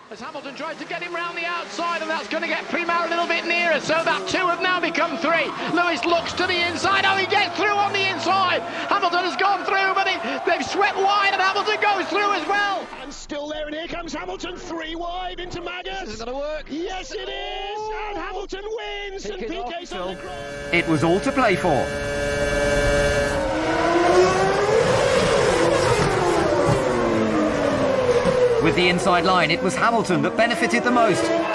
As Hamilton tries to get him round the outside, and that's going to get Primo a little bit nearer, so that 2 have now become 3. Lewis looks to the inside, oh, he gets through on the inside. Hamilton has gone through, but they've swept wide, and Hamilton goes through as well. And still there, and here comes Hamilton, 3 wide into Magus. This isn't going to work. Yes, it is, and Hamilton wins, and PK's on the cross. It was all to play for. With the inside line, it was Hamilton that benefited the most.